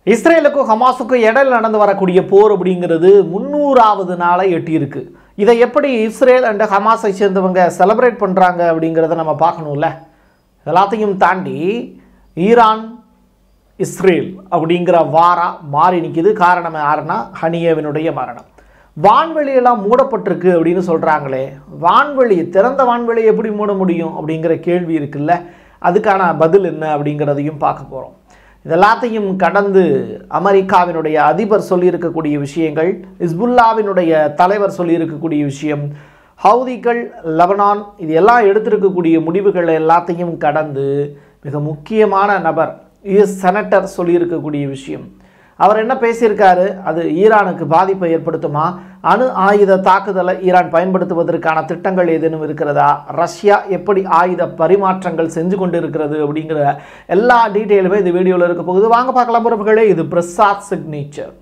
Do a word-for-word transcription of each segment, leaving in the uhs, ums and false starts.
இஸ்ரேலுக்கும் ஹமாஸுக்கும் இடையில் நடந்து வரக்கூடிய போர் அப்படிங்கிறது முன்னூறாவது நாளை எட்டியிருக்கு. இதை எப்படி இஸ்ரேல் அண்ட் ஹமாஸை சேர்ந்தவங்க செலிப்ரேட் பண்ணுறாங்க அப்படிங்கிறத நம்ம பார்க்கணும்ல. எல்லாத்தையும் தாண்டி ஈரான் இஸ்ரேல் அப்படிங்கிற வாரா மாறி நிற்கிது. காரணம் யாருன்னா ஹனியேவினுடைய மரணம். வான்வெளியெல்லாம் மூடப்பட்டிருக்கு அப்படின்னு சொல்கிறாங்களே, வான்வெளி திறந்த வான்வெளியை எப்படி மூட முடியும் அப்படிங்கிற கேள்வி இருக்குல்ல. அதுக்கான பதில் என்ன அப்படிங்கிறதையும் பார்க்க போகிறோம். இதெல்லாத்தையும் கடந்து அமெரிக்காவினுடைய அதிபர் சொல்லியிருக்கக்கூடிய விஷயங்கள், ஹிஸ்புல்லாவினுடைய தலைவர் சொல்லியிருக்கக்கூடிய விஷயம், ஹவுதிகள், லெபனான், இது எல்லாம் எடுத்திருக்கக்கூடிய முடிவுகள் எல்லாத்தையும் கடந்து மிக முக்கியமான நபர் யுஎஸ் செனட்டர் சொல்லியிருக்கக்கூடிய விஷயம். அவர் என்ன பேசியிருக்காரு? அது ஈரானுக்கு பாதிப்பை ஏற்படுத்துமா? அணு ஆயுத தாக்குதலை ஈரான் பயன்படுத்துவதற்கான திட்டங்கள் ஏதேனும் இருக்கிறதா? ரஷ்யா எப்படி ஆயுத பரிமாற்றங்கள் செஞ்சு கொண்டு இருக்கிறது அப்படிங்கிற எல்லா டீட்டெயிலுமே இந்த வீடியோவில் இருக்க போகுது. வாங்க பார்க்கலாம் உறவுகளே. இது பிரசாத் சிக்னேச்சர்.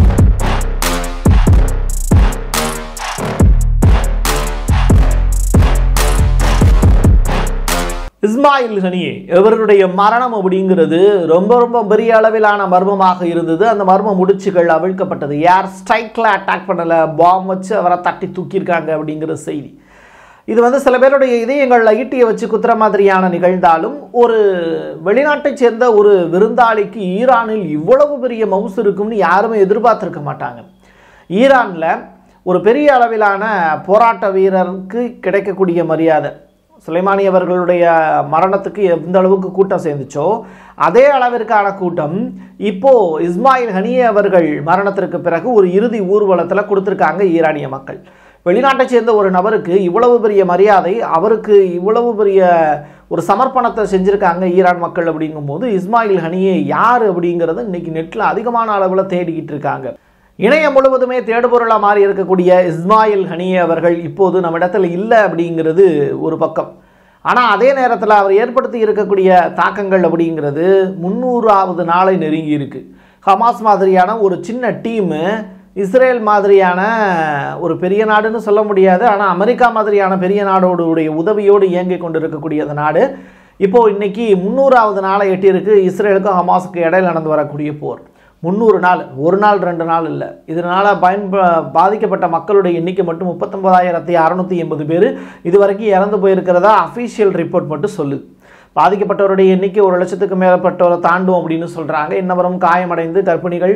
இஸ்மாயில் ஹனியே இவருடைய மரணம் அப்படிங்கிறது ரொம்ப ரொம்ப பெரிய அளவிலான மர்மமாக இருந்தது. அந்த மர்ம முடிச்சுகள் அவிழ்க்கப்பட்டது. யார் ஸ்ட்ரைக்கில் அட்டாக் பண்ணலை, பாம் வச்சு அவரை தட்டி தூக்கியிருக்காங்க அப்படிங்கிற செய்தி. இது வந்து சில பேருடைய இதயங்களில் ஈட்டியை வச்சு குத்துற மாதிரியான நிகழ்ந்தாலும், ஒரு வெளிநாட்டை சேர்ந்த ஒரு விருந்தாளிக்கு ஈரானில் இவ்வளவு பெரிய மவுசு இருக்கும்னு யாருமே எதிர்பார்த்திருக்க மாட்டாங்க. ஈரானில் ஒரு பெரிய அளவிலான போராட்ட வீரருக்கு கிடைக்கக்கூடிய மரியாதை, சுலைமானி அவர்களுடைய மரணத்துக்கு எந்த அளவுக்கு கூட்டம் சேர்ந்துச்சோ அதே அளவிற்கான கூட்டம் இப்போ இஸ்மாயில் ஹனியே அவர்கள் மரணத்திற்கு பிறகு ஒரு இறுதி ஊர்வலத்தில் கொடுத்துருக்காங்க ஈரானிய மக்கள். வெளிநாட்டை சேர்ந்த ஒரு நபருக்கு இவ்வளவு பெரிய மரியாதை, அவருக்கு இவ்வளவு பெரிய ஒரு சமர்ப்பணத்தை செஞ்சுருக்காங்க ஈரான் மக்கள். அப்படிங்கும்போது இஸ்மாயில் ஹனியே யார் அப்படிங்கிறது இன்னைக்கு நெட்டில் அதிகமான அளவில் தேடிக்கிட்டு இருக்காங்க. இணையம் முழுவதுமே தேடுபொருளாக மாறி இருக்கக்கூடிய இஸ்மாயில் ஹனியே அவர்கள் இப்போது நம்ம இடத்துல இல்லை அப்படிங்கிறது ஒரு பக்கம். ஆனால் அதே நேரத்தில் அவர் ஏற்படுத்தி இருக்கக்கூடிய தாக்கங்கள் அப்படிங்கிறது முன்னூறாவது நாளை நெருங்கி இருக்கு. ஹமாஸ் மாதிரியான ஒரு சின்ன டீமு, இஸ்ரேல் மாதிரியான ஒரு பெரிய நாடுன்னு சொல்ல முடியாது, ஆனால் அமெரிக்கா மாதிரியான பெரிய நாடோடைய உதவியோடு இயங்கி கொண்டு இருக்கக்கூடிய அந்த நாடு இப்போது இன்னைக்கு முன்னூறாவது நாளை எட்டியிருக்கு. இஸ்ரேலுக்கும் ஹமாஸுக்கு இடையில் நடந்து வரக்கூடிய போர் முந்நூறு நாள், ஒரு நாள் ரெண்டு நாள் இல்லை. இதனால் பயன்ப பாதிக்கப்பட்ட மக்களுடைய எண்ணிக்கை மட்டும் முப்பத்தொன்பதாயிரத்தி அறநூற்றி எண்பது பேர் இது வரைக்கும் இறந்து போயிருக்கிறதா அஃபீஷியல் ரிப்போர்ட் மட்டும் சொல்லுது. பாதிக்கப்பட்டவருடைய எண்ணிக்கை ஒரு லட்சத்துக்கு மேற்பட்டவரை தாண்டும் அப்படின்னு சொல்கிறாங்க. இன்னவரும் காயமடைந்து கர்ப்பிணிகள்,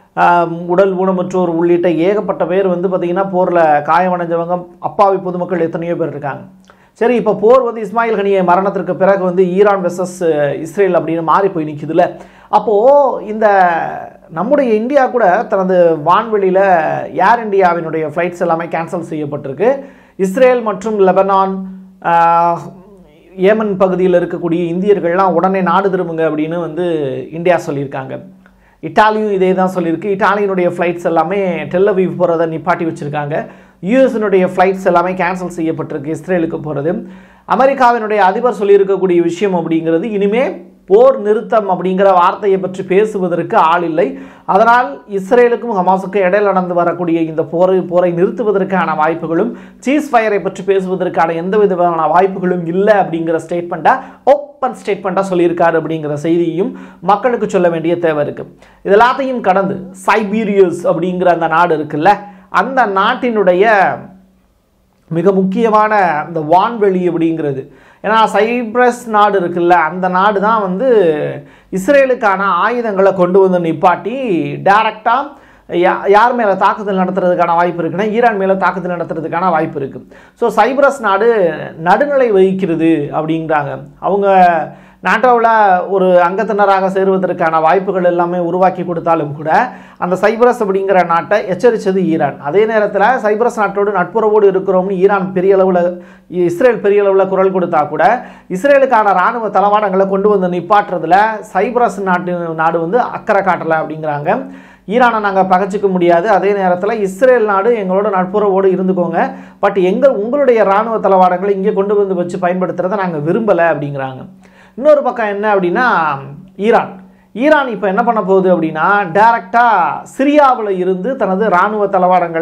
உடல் ஊனமுற்றோர் உள்ளிட்ட ஏகப்பட்ட பேர் வந்து பார்த்திங்கன்னா போரில் காயமடைஞ்சவங்க, அப்பாவி பொதுமக்கள் எத்தனையோ பேர் இருக்காங்க. சரி, இப்போ போர் வந்து இஸ்மாயில் ஹனியே மரணத்திற்கு பிறகு வந்து ஈரான் வெர்சஸ் இஸ்ரேல் அப்படின்னு மாறி போய் நிற்குதுல்ல. அப்போது இந்த நம்முடைய இந்தியா கூட தனது வான்வெளியில் ஏர் இந்தியாவினுடைய ஃப்ளைட்ஸ் எல்லாமே கேன்சல் செய்யப்பட்டிருக்கு. இஸ்ரேல் மற்றும் லெபனான், ஏமன் பகுதியில் இருக்கக்கூடிய இந்தியர்கள்லாம் உடனே நாடு திரும்புங்க அப்படின்னு வந்து இந்தியா சொல்லியிருக்காங்க. இட்டாலியும் இதே தான் சொல்லியிருக்கு. இட்டாலியினுடைய ஃப்ளைட்ஸ் எல்லாமே டெல் அவீவ் போகிறத நிப்பாட்டி வச்சுருக்காங்க. யூஎஸ்னுடைய ஃப்ளைட்ஸ் எல்லாமே கேன்சல் செய்யப்பட்டிருக்கு இஸ்ரேலுக்கு போகிறது. அமெரிக்காவினுடைய அதிபர் சொல்லியிருக்கக்கூடிய விஷயம் அப்படிங்கிறது, இனிமே போர் நிறுத்தம் அப்படிங்கிற வார்த்தையை பற்றி பேசுவதற்கு ஆள் இல்லை. அதனால் இஸ்ரேலுக்கும் ஹமாஸுக்கும் இடையில் நடந்து வரக்கூடிய இந்த போரை போரை நிறுத்துவதற்கான வாய்ப்புகளும், சீஸ் ஃபயரை பற்றி பேசுவதற்கான எந்த விதமான வாய்ப்புகளும் இல்லை அப்படிங்கிற ஸ்டேட்மெண்ட்டாக, ஓப்பன் ஸ்டேட்மெண்ட்டாக சொல்லியிருக்காரு அப்படிங்கிற செய்தியும் மக்களுக்கு சொல்ல வேண்டிய தேவை இருக்குது. இது எல்லாத்தையும் கடந்து சைபீரியஸ் அப்படிங்கிற அந்த நாடு இருக்குல்ல, அந்த நாட்டினுடைய மிக முக்கியமான அந்த வான்வெளி அப்படிங்கிறது, ஏன்னா சைப்ரஸ் நாடு இருக்குல்ல, அந்த நாடு தான் வந்து இஸ்ரேலுக்கான ஆயுதங்களை கொண்டு வந்து நிப்பாட்டி டைரக்டாக யா யார் மேலே தாக்குதல் நடத்துறதுக்கான வாய்ப்பு இருக்குன்னா ஈரான் மேலே தாக்குதல் நடத்துறதுக்கான வாய்ப்பு இருக்குது. ஸோ சைப்ரஸ் நாடு நடுநிலை வகிக்கிறது அப்படிங்கிறாங்க. அவங்க நாட்டோவில் ஒரு அங்கத்தினராக சேருவதற்கான வாய்ப்புகள் எல்லாமே உருவாக்கி கொடுத்தாலும் கூட அந்த சைப்ரஸ் அப்படிங்கிற நாட்டை எச்சரித்தது ஈரான். அதே நேரத்தில் சைப்ரஸ் நாட்டோடு நட்புறவோடு இருக்கிறோம்னு ஈரான் பெரிய அளவில், இஸ்ரேல் பெரிய அளவில் குரல் கொடுத்தா கூட இஸ்ரேலுக்கான இராணுவ தளவாடங்களை கொண்டு வந்து நிப்பாட்டுறதுல சைப்ரஸ் நாட்டு நாடு வந்து அக்கறை காட்டலை அப்படிங்கிறாங்க. ஈரானை நாங்கள் பகச்சிக்க முடியாது, அதே நேரத்தில் இஸ்ரேல் நாடு எங்களோட நட்புறவோடு இருந்துக்கோங்க, பட் எங்கள் உங்களுடைய இராணுவ தளவாடங்களை இங்கே கொண்டு வந்து வச்சு பயன்படுத்துகிறத நாங்கள் விரும்பலை அப்படிங்கிறாங்க. இன்னொரு பக்கம் என்ன அப்படின்னா ஈரான் ஈரான் இப்போ என்ன பண்ண போகுது அப்படின்னா டைரக்டாக சிரியாவில் இருந்து தனது இராணுவ தளவாடங்களை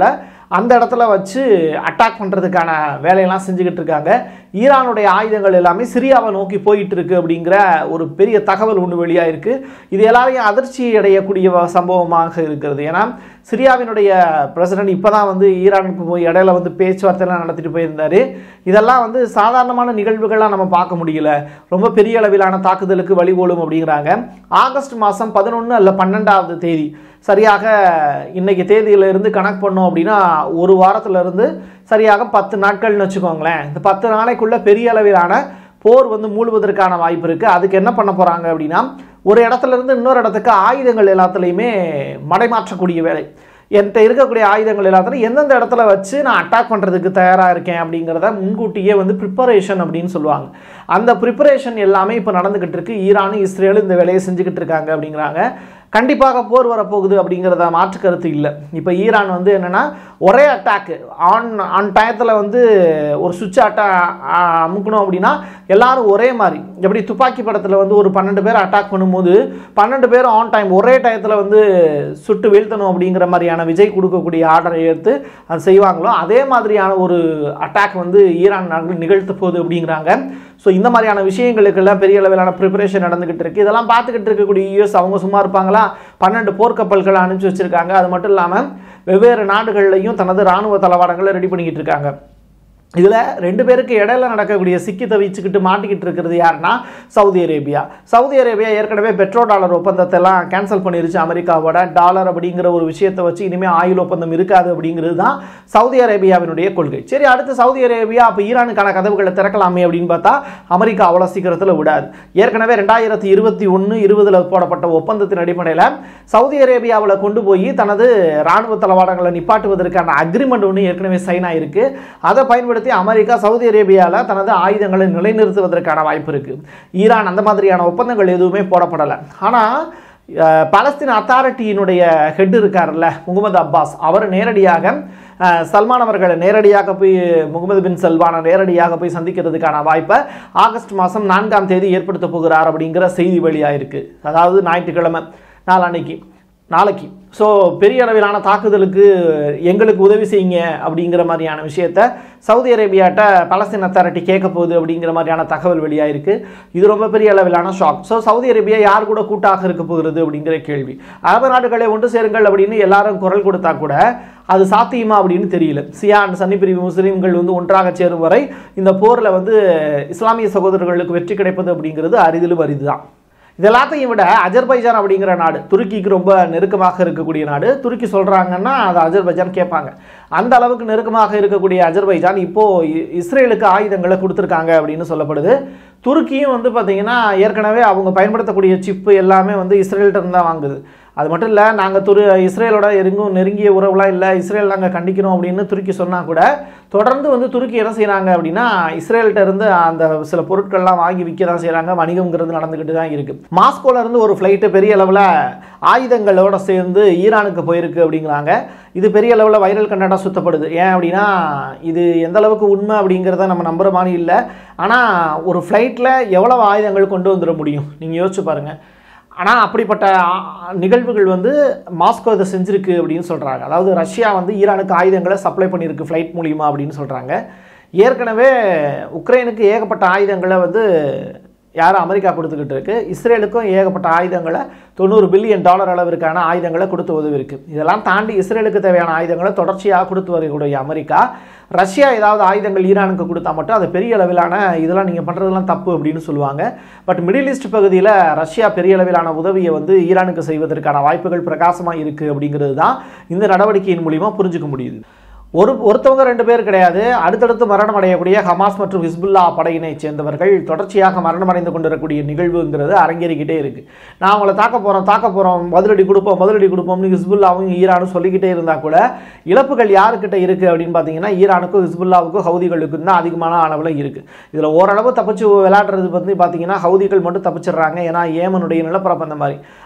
அந்த இடத்துல வச்சு அட்டாக் பண்ணுறதுக்கான வேலையெல்லாம் செஞ்சுக்கிட்டு இருக்காங்க. ஈரானுடைய ஆயுதங்கள் எல்லாமே சிரியாவை நோக்கி போயிட்டு இருக்கு அப்படிங்கிற ஒரு பெரிய தகவல் ஒன்று வெளியாக இருக்குது. இது எல்லாரையும் அதிர்ச்சி அடையக்கூடிய சம்பவமாக இருக்கிறது. ஏன்னா சிரியாவினுடைய பிரசிடென்ட் இப்போ தான் வந்து ஈரானுக்கு போய் இடையில வந்து பேச்சுவார்த்தைலாம் நடத்திட்டு போயிருந்தார். இதெல்லாம் வந்து சாதாரணமான நிகழ்வுகள்லாம் நம்ம பார்க்க முடியல, ரொம்ப பெரிய அளவிலான தாக்குதலுக்கு வழிகோலும் அப்படிங்கிறாங்க. ஆகஸ்ட் மாதம் பதினொன்று அல்ல பன்னெண்டாவது தேதி சரியாக இன்னைக்கு தேதியிலிருந்து கணக்கு பண்ணோம் அப்படின்னா ஒரு வாரத்திலிருந்து சரியாக பத்து நாட்கள்னு வச்சுக்கோங்களேன். இந்த பத்து நாளைக்குள்ள பெரிய அளவிலான போர் வந்து மூழ்வதற்கான வாய்ப்பு இருக்குது. அதுக்கு என்ன பண்ண போகிறாங்க அப்படின்னா ஒரு இடத்துல இருந்து இன்னொரு இடத்துக்கு ஆயுதங்கள் எல்லாத்துலேயுமே மடைமாற்றக்கூடிய வேலை. என்கிட்ட இருக்கக்கூடிய ஆயுதங்கள் எல்லாத்துலையும் எந்தெந்த இடத்துல வச்சு நான் அட்டாக் பண்ணுறதுக்கு தயாராக இருக்கேன் அப்படிங்கிறத முன்கூட்டியே வந்து ப்ரிப்பரேஷன் அப்படின்னு சொல்லுவாங்க. அந்த ப்ரிப்பரேஷன் எல்லாமே இப்போ நடந்துக்கிட்டு இருக்கு. ஈரானும் இஸ்ரேலும் இந்த வேலையை செஞ்சுக்கிட்டு இருக்காங்க அப்படிங்கிறாங்க. கண்டிப்பாக போர் வரப்போகுது அப்படிங்கிறத மாற்று கருத்து இல்லை. இப்போ ஈரான் வந்து என்னென்னா ஒரே அட்டாக்கு ஆன் ஆன் டயத்தில் வந்து ஒரு சுவிட்ச் அட்டா அமுக்கணும் அப்படின்னா எல்லாரும் ஒரே மாதிரி, எப்படி துப்பாக்கி படத்தில் வந்து ஒரு பன்னெண்டு பேர் அட்டாக் பண்ணும்போது பன்னெண்டு பேர் ஆன் டைம் ஒரே டயத்தில் வந்து சுட்டு வீழ்த்தணும் அப்படிங்கிற மாதிரியான விஜய் கொடுக்கக்கூடிய ஆர்டரை எடுத்து அது செய்வாங்களோ அதே மாதிரியான ஒரு அட்டாக் வந்து ஈரான் நாங்கள் நிகழ்த்த போகுது அப்படிங்கிறாங்க. ஸோ இந்த மாதிரியான விஷயங்களுக்கெல்லாம் பெரிய அளவிலான ப்ரிப்பரேஷன் நடந்துகிட்டு இருக்குது. இதெல்லாம் பார்த்துக்கிட்டு இருக்கக்கூடிய யூஎஸ் அவங்க சும்மா இருப்பாங்களா? பன்னெண்டு போர்க்கப்பல்களை அனுப்பிச்சி வச்சுருக்காங்க. அது மட்டும் இல்லாமல் வெவ்வேறு நாடுகள்லையும் தனது இராணுவ தளவாடங்களை ரெடி பண்ணிக்கிட்டு இருக்காங்க. இதில் ரெண்டு பேருக்கு இடையில நடக்கக்கூடிய சிக்கி தவிச்சுக்கிட்டு மாட்டிக்கிட்டு இருக்கிறது யாருன்னா சவுதி அரேபியா. சவுதி அரேபியா ஏற்கனவே பெட்ரோ டாலர் ஒப்பந்தத்தை எல்லாம் கேன்சல் பண்ணிருச்சு அமெரிக்காவோட. டாலர் அப்படிங்கிற ஒரு விஷயத்தை வச்சு இனிமேல் ஆயுள் ஒப்பந்தம் இருக்காது அப்படிங்கிறது தான் சவுதி அரேபியாவினுடைய கொள்கை. சரி, அடுத்து சவுதி அரேபியா அப்போ ஈரானுக்கான கதவுகளை திறக்கலாமே அப்படின்னு பார்த்தா அமெரிக்கா அவ்வளோ சீக்கிரத்தில் விடாது. ஏற்கனவே ரெண்டாயிரத்தி இருபத்தி ஒன்று இருபதில் போடப்பட்ட ஒப்பந்தத்தின் அடிப்படையில் சவுதி அரேபியாவில் கொண்டு போய் தனது இராணுவ தளவாடங்களை நிப்பாட்டுவதற்கான அக்ரிமெண்ட் ஒன்று ஏற்கனவே சைன் ஆயிருக்கு. அதை பயன்படுத்தி அமெரிக்கா சவுதி அரேபியாவில் தனது ஆயுதங்களை நிலைநிறுத்துவதற்கான வாய்ப்பு இருக்கு. ஈரான் அந்த மாதிரியான ஒப்பந்தங்கள் எதுவுமே போடப்படலை. ஆனால் பாலஸ்தீன் அத்தாரிட்டியினுடைய ஹெட் இருக்கார்ல முகமது அப்பாஸ், அவர் நேரடியாக சல்மான் அவர்களை நேரடியாக போய் முகமது பின் சல்மானை நேரடியாக போய் சந்திக்கிறதுக்கான வாய்ப்பை ஆகஸ்ட் மாதம் நான்காம் தேதி ஏற்படுத்த போகிறார் அப்படிங்கிற செய்தி வெளியாக இருக்குது. அதாவது ஞாயிற்றுக்கிழமை நாளான்னைக்கு நாளைக்கு. ஸோ பெரிய அளவிலான தாக்குதலுக்கு எங்களுக்கு உதவி செய்யுங்க அப்படிங்கிற மாதிரியான விஷயத்த சவுதி அரேபியாட்ட பாலஸ்தீன் அத்தாரிட்டி கேட்க போகுது அப்படிங்கிற மாதிரியான தகவல் வெளியாக இருக்குது. இது ரொம்ப பெரிய அளவிலான ஷாக். ஸோ சவுதி அரேபியா யார் கூட கூட்டாக இருக்க போகிறது அப்படிங்கிற கேள்வி. அரபு நாடுகளை ஒன்று சேருங்கள் அப்படின்னு எல்லாரும் குரல் கொடுத்தா கூட அது சாத்தியமா அப்படின்னு தெரியல. சியான் சன்னி பிரிவு முஸ்லீம்கள் வந்து ஒன்றாக சேரும் வரை இந்த போரில் வந்து இஸ்லாமிய சகோதரர்களுக்கு வெற்றி கிடைப்பது அப்படிங்கிறது அரிதிலும் அரிது தான். இது எல்லாத்தையும் விட அஜர்பைஜான் அப்படிங்கிற நாடு துருக்கிக்கு ரொம்ப நெருக்கமாக இருக்கக்கூடிய நாடு. துருக்கி சொல்கிறாங்கன்னா அதை அஜர்பைஜான் கேட்பாங்க. அந்த அளவுக்கு நெருக்கமாக இருக்கக்கூடிய அஜர்பைஜான் இப்போது இஸ்ரேலுக்கு ஆயுதங்களை கொடுத்துருக்காங்க அப்படின்னு சொல்லப்படுது. துருக்கியும் வந்து பார்த்திங்கன்னா ஏற்கனவே அவங்க பயன்படுத்தக்கூடிய சிப்பு எல்லாமே வந்து இஸ்ரேல்கிட்ட இருந்து தான் வாங்குது. அது மட்டும் இல்லை, நாங்கள் துரு இஸ்ரேலோட எங்கும் நெருங்கிய உறவுலாம் இல்லை, இஸ்ரேல் நாங்கள் கண்டிக்கிறோம் அப்படின்னு துருக்கி சொன்னால் கூட தொடர்ந்து வந்து துருக்கி என்ன செய்கிறாங்க அப்படின்னா இஸ்ரேல்கிட்ட இருந்து அந்த சில பொருட்கள்லாம் வாங்கி விற்க தான் செய்கிறாங்க. வணிகங்கிறது நடந்துக்கிட்டு தான் இருக்குது. மாஸ்கோலேருந்து ஒரு ஃப்ளைட்டு பெரிய அளவில் ஆயுதங்களோட சேர்ந்து ஈரானுக்கு போயிருக்கு அப்படிங்கிறாங்க. இது பெரிய அளவில் வைரல் கண்டென்ட்டாக சுத்தப்படுது. ஏன் அப்படின்னா இது எந்த அளவுக்கு உண்மை அப்படிங்கிறத நம்ம நம்புகிற மாதிரி இல்லை. ஆனால் ஒரு ஃப்ளைட்டில் எவ்வளவு ஆயுதங்கள் கொண்டு வந்துட முடியும் நீங்கள் யோசிச்சு பாருங்கள். ஆனால் அப்படிப்பட்ட நிகழ்வுகள் வந்து மாஸ்கோ இதை செஞ்சுருக்கு அப்படின்னு சொல்கிறாங்க. அதாவது ரஷ்யா வந்து ஈரானுக்கு ஆயுதங்களை சப்ளை பண்ணியிருக்கு ஃப்ளைட் மூலிமா அப்படின்னு சொல்கிறாங்க. ஏற்கனவே உக்ரைனுக்கு ஏகப்பட்ட ஆயுதங்களை வந்து யாரும் அமெரிக்கா கொடுத்துக்கிட்டு இருக்கு. இஸ்ரேலுக்கும் ஏகப்பட்ட ஆயுதங்களை தொண்ணூறு பில்லியன் டாலர் அளவிற்கான ஆயுதங்களை கொடுத்து உதவி இருக்குது. இதெல்லாம் தாண்டி இஸ்ரேலுக்கு தேவையான ஆயுதங்களை தொடர்ச்சியாக கொடுத்து வரக்கூடிய அமெரிக்கா ரஷ்யா ஏதாவது ஆயுதங்கள் ஈரானுக்கு கொடுத்தா மட்டும் அது பெரிய அளவிலான இதெல்லாம் நீங்கள் பண்ணுறதுலாம் தப்பு அப்படின்னு சொல்லுவாங்க. பட் மிடில் ஈஸ்ட் பகுதியில் ரஷ்யா பெரிய அளவிலான உதவியை வந்து ஈரானுக்கு செய்வதற்கான வாய்ப்புகள் பிரகாசமாக இருக்குது அப்படிங்கிறது தான் இந்த நடவடிக்கையின் மூலிமா புரிஞ்சுக்க முடியுது. ஒரு ஒருத்தவங்க ரெண்டு பேர் கிடையாது, அடுத்தடுத்து மரணம் அடையக்கூடிய ஹமாஸ் மற்றும் ஹிஸ்புல்லா படையினை சேர்ந்தவர்கள் தொடர்ச்சியாக மரணம் அடைந்து கொண்டிருக்கக்கூடிய நிகழ்வுங்கிறது அரங்கேறிக்கிட்டே இருக்குது. நான் அவங்களை தாக்க போகிறோம் தாக்க போகிறோம் பதிலடி கொடுப்போம் பதிலடி கொடுப்போம்னு ஹிஸ்புல்லாவும் ஈரானும் சொல்லிக்கிட்டே இருந்தால் கூட இழப்புகள் யாருக்கிட்ட இருக்குது அப்படின்னு பார்த்தீங்கன்னா ஈரானுக்கும் ஹிஸ்புல்லாவுக்கும் ஹவுதிகளுக்கும் தான் அதிகமான அளவில் இருக்குது. இதில் ஓரளவு தப்பிச்சு விளையாடுறது பற்றி பார்த்தீங்கன்னா ஹவுதிகள் மட்டும் தப்பிச்சிடுறாங்க. ஏன்னா ஏமனுடைய நிலப்பரப்பு அந்த மாதிரி.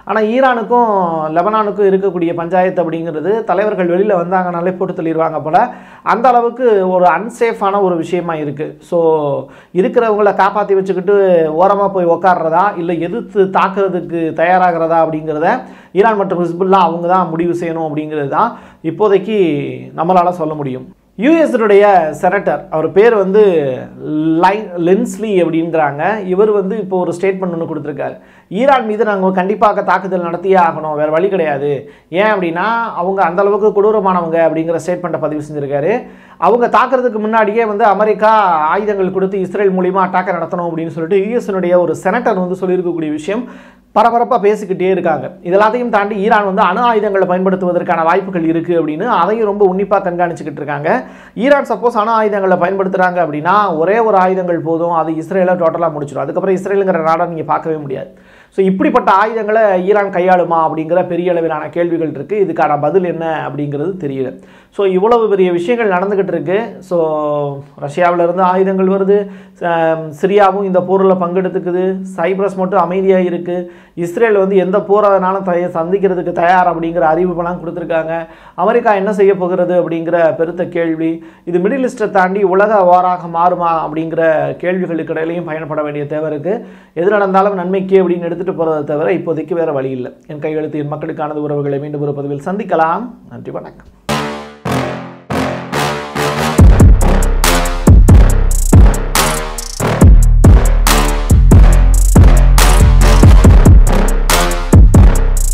ஆனால் ஈரானுக்கும் லெபனானுக்கும் இருக்கக்கூடிய பஞ்சாயத்து அப்படிங்கிறது தலைவர்கள் வெளியில் வந்தாங்கனாலே போட்டு தள்ளிடுவாங்க போல், அந்த அளவுக்கு ஒரு அன்சேஃபான ஒரு விஷயமா இருக்குது. ஸோ இருக்கிறவங்கள காப்பாற்றி வச்சுக்கிட்டு ஓரமாக போய் உக்காடுறதா இல்லை எதிர்த்து தாக்குறதுக்கு தயாராகிறதா அப்படிங்கிறத ஈரான் மற்றும் ஹிஸ்புல்லா அவங்க தான் முடிவு செய்யணும் அப்படிங்கிறது தான் இப்போதைக்கு நம்மளால் சொல்ல முடியும். யூஎஸ்னுடைய செனட்டர், அவர் பேர் வந்து லை லென்ஸ்லி அப்படிங்கிறாங்க. இவர் வந்து இப்போ ஒரு ஸ்டேட்மெண்ட் ஒன்று கொடுத்துருக்காரு. ஈரான் மீது நாங்கள் கண்டிப்பாக தாக்குதல் நடத்தியே ஆகணும், வேறு வழி கிடையாது. ஏன் அப்படின்னா அவங்க அந்தளவுக்கு கொடூரமானவங்க அப்படிங்கிற ஸ்டேட்மெண்ட்டை பதிவு செஞ்சுருக்காரு. அவங்க தாக்குறதுக்கு முன்னாடியே வந்து அமெரிக்கா ஆயுதங்கள் கொடுத்து இஸ்ரேல் மூலிமா அட்டாக்கை நடத்தணும் அப்படின்னு சொல்லிட்டு யூஎஸ்னுடைய ஒரு செனட்டர் வந்து சொல்லியிருக்கக்கூடிய விஷயம் பரபரப்பாக பேசிக்கிட்டே இருக்காங்க. இதெல்லாத்தையும் தாண்டி ஈரான் வந்து அணு ஆயுதங்களை பயன்படுத்துவதற்கான வாய்ப்புகள் இருக்குது அப்படின்னு அதையும் ரொம்ப உன்னிப்பாக கண்காணிச்சுக்கிட்டு இருக்காங்க. ஈரான் சப்போஸ் அணு ஆயுதங்களை பயன்படுத்துகிறாங்க அப்படின்னா ஒரே ஒரு ஆயுதங்கள் போதும், அது இஸ்ரேலை டோட்டலாக முடிச்சிடும். அதுக்கப்புறம் இஸ்ரேலுங்கிற நாடை நீங்கள் பார்க்கவே முடியாது. ஸோ இப்படிப்பட்ட ஆயுதங்களை ஈரான் கையாளுமா அப்படிங்கிற பெரிய அளவிலான கேள்விகள் இருக்குது. இதுக்கான பதில் என்ன அப்படிங்கிறது தெரியல. ஸோ இவ்வளவு பெரிய விஷயங்கள் நடந்துக்கிட்டு இருக்கு. ஸோ ரஷ்யாவிலிருந்து ஆயுதங்கள் வருது, சிரியாவும் இந்த போரில் பங்கெடுத்துக்குது, சைப்ரஸ் மட்டும் அமைதியாக இருக்குது, இஸ்ரேல் வந்து எந்த போரானாலும் தய சந்திக்கிறதுக்கு தயார் அப்படிங்கிற அறிவிப்பெல்லாம் கொடுத்துருக்காங்க. அமெரிக்கா என்ன செய்ய போகிறது அப்படிங்கிற பெருத்த கேள்வி. இது மிடில் ஈஸ்ட்டை தாண்டி உலக வாராக மாறுமா அப்படிங்கிற கேள்விகளுக்கு இடையிலையும் பயணப்பட வேண்டிய தேவை இருக்குது. எது நடந்தாலும் நன்மைக்கு அப்படின்னு எடுத்துகிட்டு போகிறத தவிர இப்போதைக்கு வேறு வழி இல்லை. என் கையெழுத்து என் மக்களுக்கானது. உறவுகளை மீண்டும் ஒரு பதிவில் சந்திக்கலாம். நன்றி, வணக்கம்.